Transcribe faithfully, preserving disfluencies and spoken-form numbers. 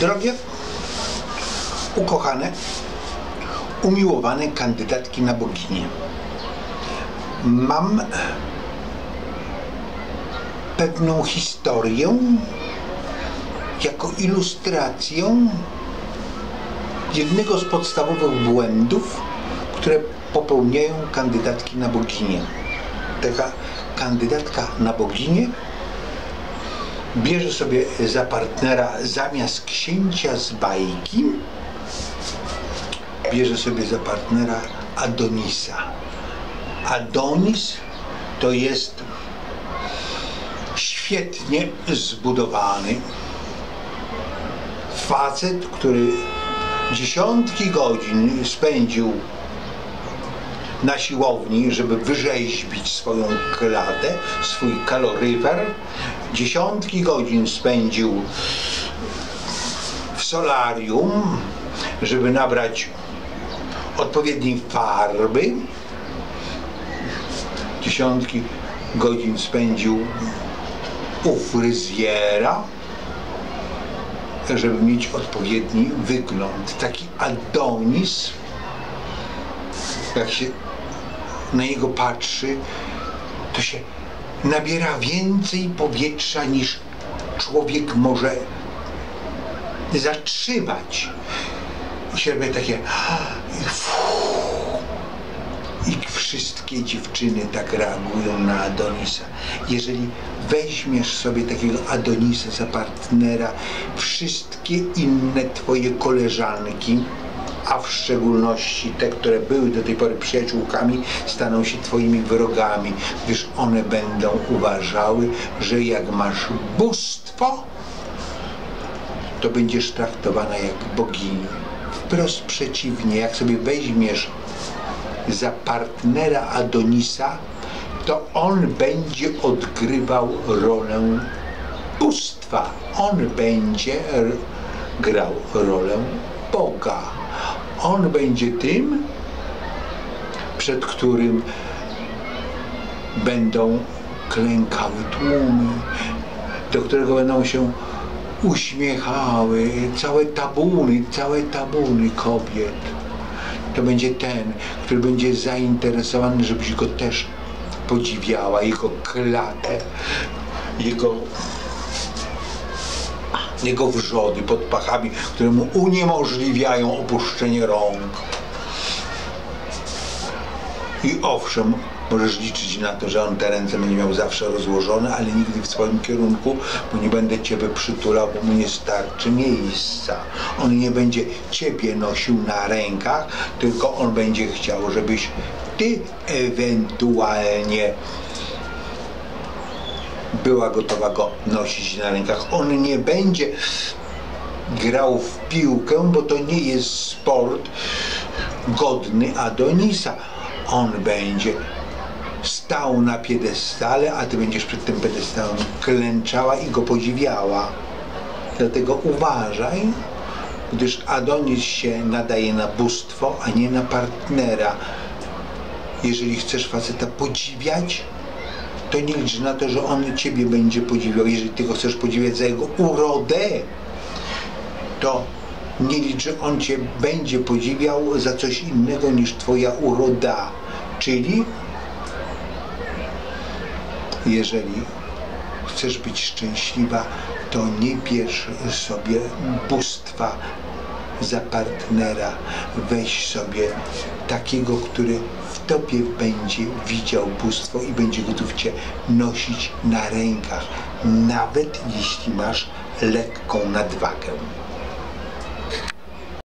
Drogie, ukochane, umiłowane kandydatki na boginię, mam pewną historię jako ilustrację jednego z podstawowych błędów, które popełniają kandydatki na boginię. Taka kandydatka na boginię bierze sobie za partnera zamiast księcia z bajki, bierze sobie za partnera Adonisa. Adonis to jest świetnie zbudowany facet, który dziesiątki godzin spędził na siłowni, żeby wyrzeźbić swoją klatę, swój kaloryfer. Dziesiątki godzin spędził w solarium, żeby nabrać odpowiedniej farby. Dziesiątki godzin spędził u fryzjera, żeby mieć odpowiedni wygląd. Taki Adonis, jak się na niego patrzy, to się nabiera więcej powietrza niż człowiek może zatrzymać. I się robi takie i wszystkie dziewczyny tak reagują na Adonisa. Jeżeli weźmiesz sobie takiego Adonisa za partnera, wszystkie inne twoje koleżanki, a w szczególności te, które były do tej pory przyjaciółkami, staną się twoimi wrogami, gdyż one będą uważały, że jak masz bóstwo, to będziesz traktowana jak bogini. Wprost przeciwnie, jak sobie weźmiesz za partnera Adonisa, to on będzie odgrywał rolę bóstwa. On będzie grał rolę Boga. On będzie tym, przed którym będą klękały tłumy, do którego będą się uśmiechały całe tabuny, całe tabuny kobiet. To będzie ten, który będzie zainteresowany, żebyś go też podziwiała, jego klatę, jego, jego wrzody pod pachami, które mu uniemożliwiają opuszczenie rąk. I owszem, możesz liczyć na to, że on te ręce będzie miał zawsze rozłożone, ale nigdy w swoim kierunku, bo nie będę ciebie przytulał, bo mu nie starczy miejsca. On nie będzie ciebie nosił na rękach, tylko on będzie chciał, żebyś ty ewentualnie była gotowa go nosić na rękach. On nie będzie grał w piłkę, bo to nie jest sport godny Adonisa. On będzie stał na piedestale, a ty będziesz przed tym piedestałem klęczała i go podziwiała. Dlatego uważaj, gdyż Adonis się nadaje na bóstwo, a nie na partnera. Jeżeli chcesz faceta podziwiać, to nie licz na to, że on ciebie będzie podziwiał. Jeżeli ty go chcesz podziwiać za jego urodę, to nie licz, że on cię będzie podziwiał za coś innego niż twoja uroda. Czyli jeżeli chcesz być szczęśliwa, to nie bierz sobie bóstwa za partnera. Weź sobie takiego, który w tobie będzie widział bóstwo i będzie gotów cię nosić na rękach, nawet jeśli masz lekką nadwagę.